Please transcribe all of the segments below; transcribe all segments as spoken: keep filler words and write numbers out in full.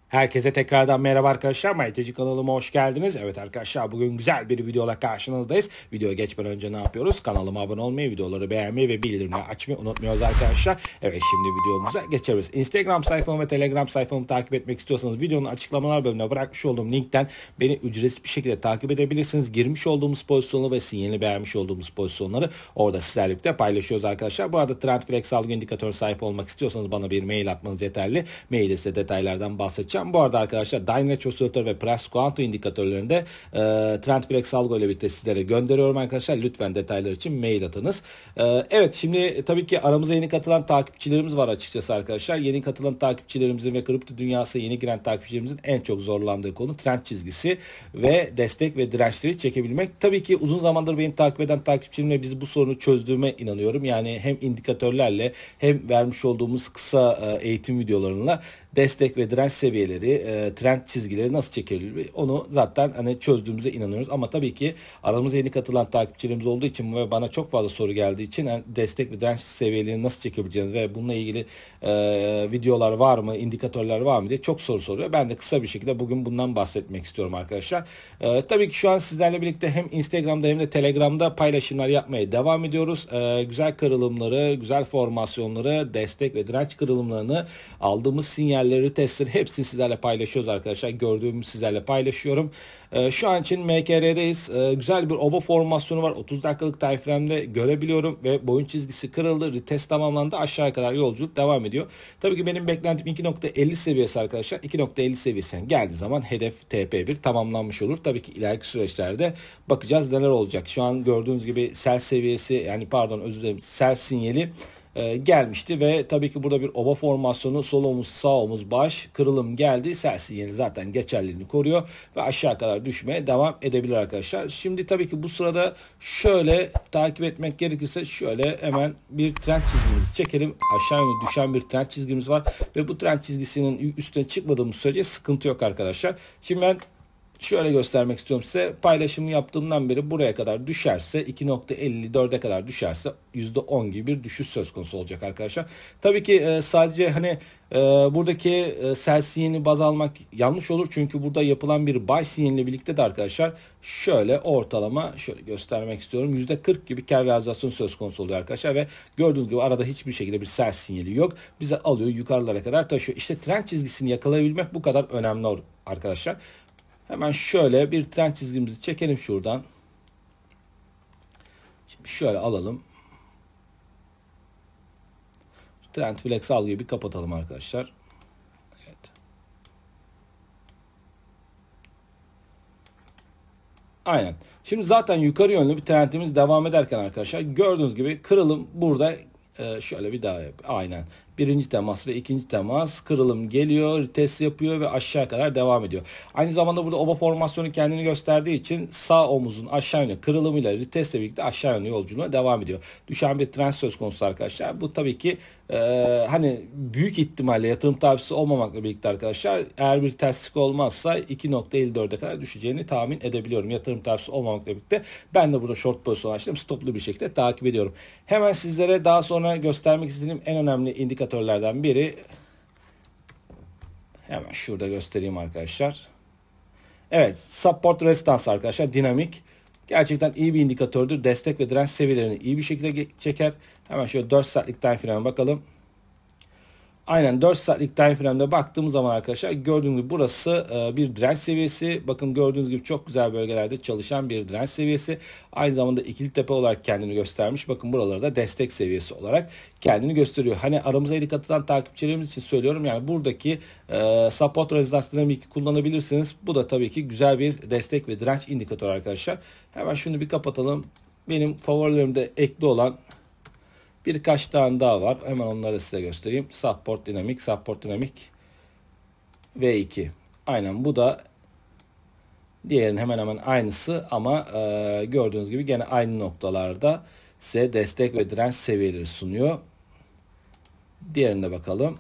Herkese tekrardan merhaba arkadaşlar. Mayteci kanalıma hoş geldiniz. Evet arkadaşlar, bugün güzel bir videoyla karşınızdayız. Videoya geçmeden önce ne yapıyoruz? Kanalıma abone olmayı, videoları beğenmeyi ve bildirimleri açmayı unutmuyoruz arkadaşlar. Evet, şimdi videomuza geçebiliriz. Instagram sayfamı ve Telegram sayfamı takip etmek istiyorsanız videonun açıklamalar bölümüne bırakmış olduğum linkten beni ücretsiz bir şekilde takip edebilirsiniz. Girmiş olduğumuz pozisyonu ve sinyalini beğenmiş olduğumuz pozisyonları orada sizlerle birlikte paylaşıyoruz arkadaşlar. Bu arada Trendflex algı indikatörü sahip olmak istiyorsanız bana bir mail atmanız yeterli. Mailde size detaylardan bahsedeceğim. Bu arada arkadaşlar Dynatrace Oscillator ve Price Quantum indikatörlerinde e, Trendflex algo ile birlikte sizlere gönderiyorum arkadaşlar. Lütfen detaylar için mail atınız. E, evet, şimdi tabii ki aramıza yeni katılan takipçilerimiz var açıkçası arkadaşlar. Yeni katılan takipçilerimizin ve kripto dünyasına yeni giren takipçilerimizin en çok zorlandığı konu trend çizgisi ve destek ve dirençleri çekebilmek. Tabii ki uzun zamandır beni takip eden takipçilerimle biz bu sorunu çözdüğüme inanıyorum. Yani hem indikatörlerle hem vermiş olduğumuz kısa eğitim videolarıyla destek ve direnç seviyeleri, e, trend çizgileri nasıl çekilir onu zaten hani çözdüğümüze inanıyoruz. Ama tabii ki aramıza yeni katılan takipçilerimiz olduğu için ve bana çok fazla soru geldiği için yani destek ve direnç seviyelerini nasıl çekebileceğiniz ve bununla ilgili e, videolar var mı, indikatörler var mı diye çok soru soruyor. Ben de kısa bir şekilde bugün bundan bahsetmek istiyorum arkadaşlar. E, tabii ki şu an sizlerle birlikte hem Instagram'da hem de Telegram'da paylaşımlar yapmaya devam ediyoruz. E, güzel kırılımları, güzel formasyonları, destek ve direnç kırılımlarını aldığımız sinyal testleri hepsini sizlerle paylaşıyoruz arkadaşlar. Gördüğümü sizlerle paylaşıyorum. Ee, şu an için M K R'deyiz. Ee, güzel bir oba formasyonu var. otuz dakikalık time frame'de görebiliyorum ve boyun çizgisi kırıldı. Retest tamamlandı. Aşağıya kadar yolculuk devam ediyor. Tabii ki benim beklentim iki nokta elli seviyesi arkadaşlar. iki nokta elli seviyesine geldiği zaman hedef T P bir tamamlanmış olur. Tabii ki ileriki süreçlerde bakacağız neler olacak. Şu an gördüğünüz gibi sell seviyesi, yani pardon özür dilerim, sell sinyali gelmişti ve tabii ki burada bir oba formasyonu, sol omuz, sağ omuz, baş kırılım geldi. Sell sinyali zaten geçerliliğini koruyor ve aşağı kadar düşmeye devam edebilir arkadaşlar. Şimdi tabii ki bu sırada şöyle takip etmek gerekirse şöyle hemen bir trend çizgimizi çekelim. Aşağı yönlü düşen bir trend çizgimiz var ve bu trend çizgisinin üstüne çıkmadığımız sürece sıkıntı yok arkadaşlar. Şimdi ben şöyle göstermek istiyorum size. Paylaşımı yaptığımdan beri buraya kadar düşerse, iki nokta elli dörde kadar düşerse yüzde on gibi bir düşüş söz konusu olacak arkadaşlar. Tabii ki sadece hani buradaki sell sinyalini baz almak yanlış olur. Çünkü burada yapılan bir buy sinyaliyle birlikte de arkadaşlar şöyle ortalama şöyle göstermek istiyorum. yüzde kırk gibi kar realizasyon söz konusu oluyor arkadaşlar ve gördüğünüz gibi arada hiçbir şekilde bir sell sinyali yok. Bize alıyor, yukarılara kadar taşıyor. İşte trend çizgisini yakalayabilmek bu kadar önemli arkadaşlar. Hemen şöyle bir trend çizgimizi çekelim şuradan. Şimdi şöyle alalım. Trendflex algıyı bir kapatalım arkadaşlar. Evet. Aynen. Şimdi zaten yukarı yönlü bir trendimiz devam ederken arkadaşlar gördüğünüz gibi kırılım burada. Ee, şöyle bir daha yap. Aynen. Birinci temas ve ikinci temas kırılım geliyor, test yapıyor ve aşağı kadar devam ediyor. Aynı zamanda burada oba formasyonu kendini gösterdiği için sağ omuzun aşağı yönlü kırılımıyla retestle birlikte aşağı yönlü yolculuğuna devam ediyor. Düşen bir trend söz konusu arkadaşlar. Bu tabii ki e, hani büyük ihtimalle yatırım tavsiyesi olmamakla birlikte arkadaşlar eğer bir terslik olmazsa iki nokta elli dörde kadar düşeceğini tahmin edebiliyorum. Yatırım tavsiyesi olmamakla birlikte ben de burada short pozisyon açtım. Stoplu bir şekilde takip ediyorum. Hemen sizlere daha sonra göstermek istediğim en önemli indikatörlerden biri, hemen şurada göstereyim arkadaşlar. Evet, support resistance arkadaşlar, dinamik. Gerçekten iyi bir indikatördür. Destek ve direnç seviyelerini iyi bir şekilde çeker. Hemen şöyle dört saatlik time frame'e bakalım. Aynen dört saatlik time frame'de baktığımız zaman arkadaşlar gördüğünüz gibi burası bir direnç seviyesi. Bakın gördüğünüz gibi çok güzel bölgelerde çalışan bir direnç seviyesi. Aynı zamanda ikili tepe olarak kendini göstermiş. Bakın buralarda da destek seviyesi olarak kendini gösteriyor. Hani aramıza yeni katılan takipçilerimiz için söylüyorum. Yani buradaki e, support resistance dinamik kullanabilirsiniz. Bu da tabii ki güzel bir destek ve direnç indikatörü arkadaşlar. Hemen şunu bir kapatalım. Benim favorilerimde ekli olan birkaç tane daha var. Hemen onları size göstereyim. Support dinamik, support dinamik V iki. Aynen bu da diğerinin hemen hemen aynısı ama e, gördüğünüz gibi gene aynı noktalarda size destek ve direnç seviyeleri sunuyor. Diğerine bakalım.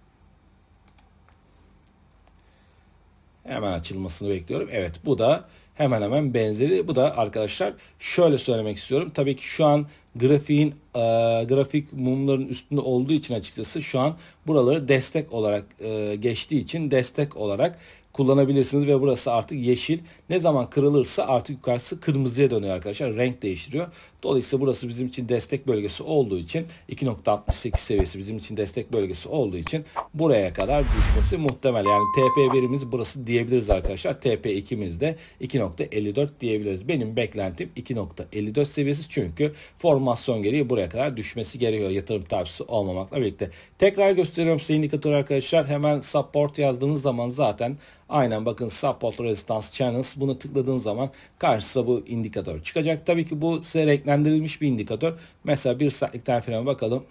Hemen açılmasını bekliyorum. Evet, bu da hemen hemen benzeri. Bu da arkadaşlar şöyle söylemek istiyorum. Tabii ki şu an grafiğin e, grafik mumların üstünde olduğu için açıkçası şu an buraları destek olarak e, geçtiği için destek olarak kullanabilirsiniz ve burası artık yeşil. Ne zaman kırılırsa artık yukarısı kırmızıya dönüyor arkadaşlar. Renk değiştiriyor. Dolayısıyla burası bizim için destek bölgesi olduğu için iki nokta altmış sekiz seviyesi bizim için destek bölgesi olduğu için buraya kadar düşmesi muhtemel. Yani T P birimiz burası diyebiliriz arkadaşlar. T P ikimiz de iki nokta elli dört diyebiliriz. Benim beklentim iki nokta elli dört seviyesi çünkü formasyon gereği buraya kadar düşmesi gerekiyor. Yatırım tavsiyesi olmamakla birlikte. Tekrar gösteriyorum size indikatör arkadaşlar. Hemen support yazdığınız zaman zaten aynen bakın support resistance channels, bunu tıkladığın zaman karşısına bu indikatör çıkacak. Tabii ki bu size renklendirilmiş bir indikatör. Mesela bir saatlik time frame'e bakalım.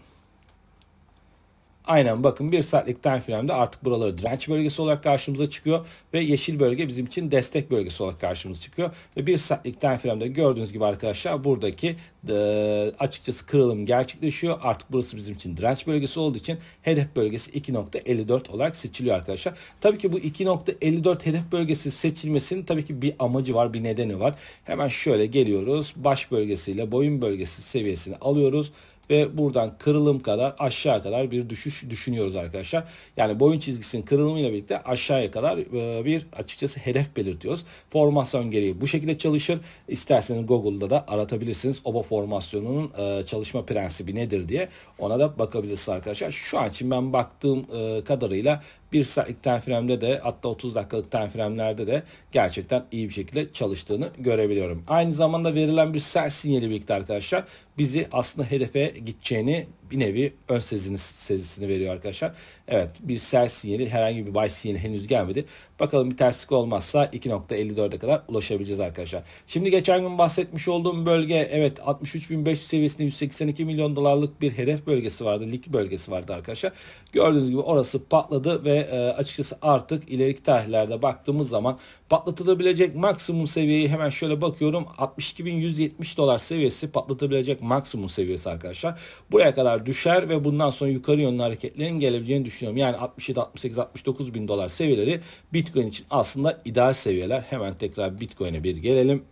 Aynen bakın bir saatlik time frame'de artık buraları direnç bölgesi olarak karşımıza çıkıyor ve yeşil bölge bizim için destek bölgesi olarak karşımıza çıkıyor. Ve bir saatlik time frame'de gördüğünüz gibi arkadaşlar buradaki e, açıkçası kırılım gerçekleşiyor. Artık burası bizim için direnç bölgesi olduğu için hedef bölgesi iki nokta elli dört olarak seçiliyor arkadaşlar. Tabii ki bu iki nokta elli dört hedef bölgesi seçilmesinin tabii ki bir amacı var, bir nedeni var. Hemen şöyle geliyoruz. Baş bölgesiyle boyun bölgesi seviyesini alıyoruz. Ve buradan kırılım kadar aşağı kadar bir düşüş düşünüyoruz arkadaşlar. Yani boyun çizgisinin kırılımıyla birlikte aşağıya kadar bir açıkçası hedef belirtiyoruz. Formasyon gereği bu şekilde çalışır. İsterseniz Google'da da aratabilirsiniz. Oba formasyonunun çalışma prensibi nedir diye, ona da bakabilirsiniz arkadaşlar. Şu an için ben baktığım kadarıyla bir saatlik time frame'de de hatta otuz dakikalık time frame'lerde de gerçekten iyi bir şekilde çalıştığını görebiliyorum. Aynı zamanda verilen bir sell sinyali birlikte arkadaşlar bizi aslında hedefe gideceğini bir nevi ön sezini, sezisini veriyor arkadaşlar. Evet, bir sell sinyali, herhangi bir buy sinyali henüz gelmedi. Bakalım bir terslik olmazsa iki nokta elli dörde kadar ulaşabileceğiz arkadaşlar. Şimdi geçen gün bahsetmiş olduğum bölge, evet, altmış üç bin beş yüz seviyesinde yüz seksen iki milyon dolarlık bir hedef bölgesi vardı. Lik bölgesi vardı arkadaşlar. Gördüğünüz gibi orası patladı ve e, açıkçası artık ileriki tarihlerde baktığımız zaman patlatılabilecek maksimum seviyeyi hemen şöyle bakıyorum. altmış iki bin yüz yetmiş dolar seviyesi patlatabilecek maksimum seviyesi arkadaşlar. Buraya kadar düşer ve bundan sonra yukarı yönlü hareketlerin gelebileceğini düşünüyorum. Yani altmış yedi, altmış sekiz, altmış dokuz bin dolar seviyeleri Bitcoin için aslında ideal seviyeler. Hemen tekrar Bitcoin'e bir gelelim.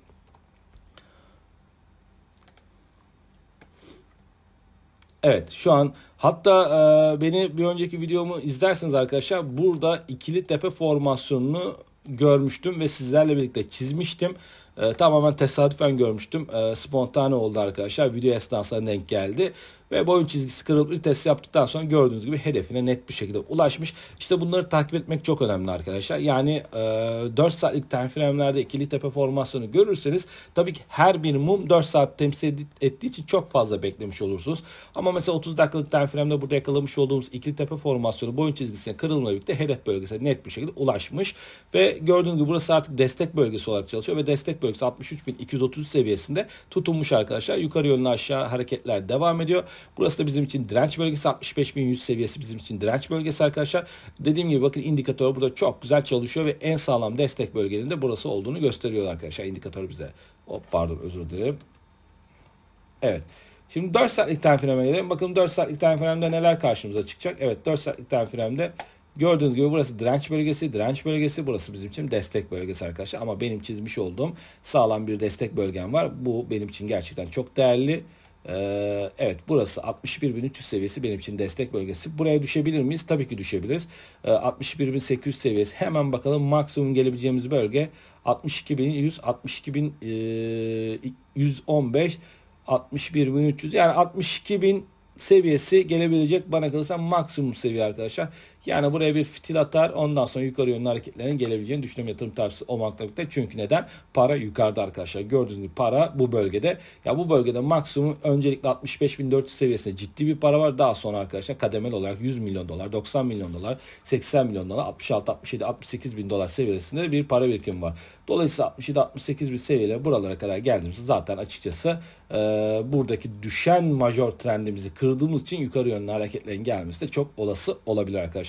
Evet, şu an hatta e, beni bir önceki videomu izlerseniz arkadaşlar burada ikili tepe formasyonunu görmüştüm ve sizlerle birlikte çizmiştim. E, tamamen tesadüfen görmüştüm. E, spontane oldu arkadaşlar. Video esnasında denk geldi. Ve boyun çizgisi kırılıp bir test yaptıktan sonra gördüğünüz gibi hedefine net bir şekilde ulaşmış. İşte bunları takip etmek çok önemli arkadaşlar. Yani e, dört saatlik time frame'lerde ikili tepe formasyonu görürseniz tabii ki her bir mum dört saat temsil ettiği için çok fazla beklemiş olursunuz. Ama mesela otuz dakikalık time frame'de burada yakalamış olduğumuz ikili tepe formasyonu boyun çizgisine kırılımla birlikte hedef bölgesine net bir şekilde ulaşmış. Ve gördüğünüz gibi burası artık destek bölgesi olarak çalışıyor ve destek bölgesi altmış üç bin iki yüz otuz seviyesinde tutunmuş arkadaşlar. Yukarı yönlü aşağı hareketler devam ediyor. Burası da bizim için direnç bölgesi, altmış beş bin yüz seviyesi bizim için direnç bölgesi arkadaşlar. Dediğim gibi bakın indikatör burada çok güzel çalışıyor ve en sağlam destek bölgelerinde burası olduğunu gösteriyor arkadaşlar indikatör bize. Hop, pardon, özür dilerim. Evet. Şimdi dört saatlik time frame'e gelelim. Bakın dört saatlik time frame'de neler karşımıza çıkacak? Evet, dört saatlik time frame'de gördüğünüz gibi burası direnç bölgesi, direnç bölgesi, burası bizim için destek bölgesi arkadaşlar. Ama benim çizmiş olduğum sağlam bir destek bölgem var. Bu benim için gerçekten çok değerli. Ee, evet, burası altmış bir bin üç yüz seviyesi benim için destek bölgesi. Buraya düşebilir miyiz? Tabii ki düşebiliriz. Ee, altmış bir bin sekiz yüz seviyesi. Hemen bakalım, maksimum gelebileceğimiz bölge altmış iki bin yüz, altmış iki bin yüz on beş, altmış bir bin üç yüz, yani altmış iki bin seviyesi gelebilecek bana kalırsa maksimum seviye arkadaşlar. Yani buraya bir fitil atar, ondan sonra yukarı yönlü hareketlerin gelebileceğini düşünüyorum yatırım tavsiyesi olmakla birlikte. Çünkü neden? Para yukarıda arkadaşlar. Gördüğünüz gibi para bu bölgede. Ya bu bölgede maksimum öncelikle altmış beş bin dört yüz seviyesinde ciddi bir para var. Daha sonra arkadaşlar kademeli olarak yüz milyon dolar, doksan milyon dolar, seksen milyon dolar, altmış altı, altmış yedi, altmış sekiz bin dolar seviyesinde bir para birikimi var. Dolayısıyla altmış yedi, altmış sekiz bin seviyeleri buralara kadar geldiğimizde zaten açıkçası e, buradaki düşen major trendimizi kırdığımız için yukarı yönlü hareketlerin gelmesi de çok olası olabilir arkadaşlar.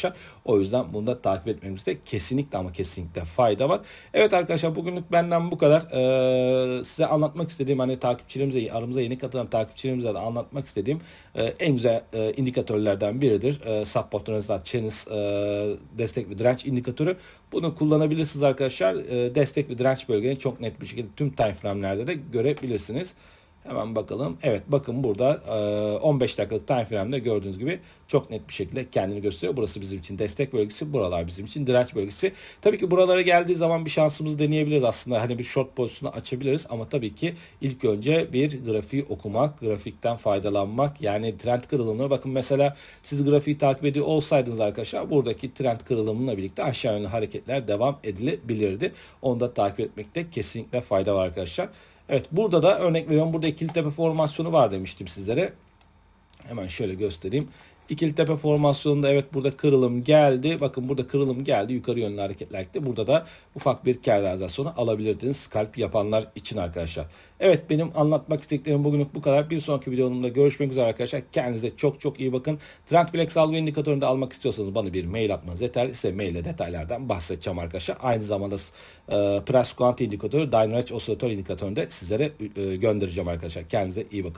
arkadaşlar. O yüzden bunu da takip etmemizde kesinlikle ama kesinlikle fayda var. Evet arkadaşlar, bugünlük benden bu kadar. Ee, size anlatmak istediğim, hani takipçilerimize, aramıza yeni katılan takipçilerimize de anlatmak istediğim e, en güzel e, indikatörlerden biridir. E, Support Resistance Channels e, destek ve direnç indikatörü. Bunu kullanabilirsiniz arkadaşlar. E, destek ve direnç bölgelerini çok net bir şekilde tüm time frame'lerde de görebilirsiniz. Hemen bakalım. Evet, bakın burada on beş dakikalık time frame'de gördüğünüz gibi çok net bir şekilde kendini gösteriyor. Burası bizim için destek bölgesi, buralar bizim için direnç bölgesi. Tabii ki buralara geldiği zaman bir şansımızı deneyebiliriz aslında. Hani bir short pozisyonu açabiliriz ama tabii ki ilk önce bir grafiği okumak, grafikten faydalanmak. Yani trend kırılımına bakın, mesela siz grafiği takip ediyor olsaydınız arkadaşlar, buradaki trend kırılımıyla birlikte aşağı yönlü hareketler devam edilebilirdi. Onu da takip etmekte kesinlikle fayda var arkadaşlar. Evet, burada da örnek veriyorum, burada ikili tepe formasyonu var demiştim sizlere. Hemen şöyle göstereyim. İkili tepe formasyonunda evet burada kırılım geldi. Bakın burada kırılım geldi. Yukarı yönlü hareketlerle burada da ufak bir kar realizasyonu alabilirdiniz scalp yapanlar için arkadaşlar. Evet, benim anlatmak istediklerim bugünlük bu kadar. Bir sonraki videomda görüşmek üzere arkadaşlar. Kendinize çok çok iyi bakın. Trendflex algı indikatörünü de almak istiyorsanız bana bir mail atmanız yeterli. Size maille detaylardan bahsedeceğim arkadaşlar. Aynı zamanda e, Price Quant indikatörü, Dynarange osilatör indikatörünü de sizlere e, göndereceğim arkadaşlar. Kendinize iyi bakın.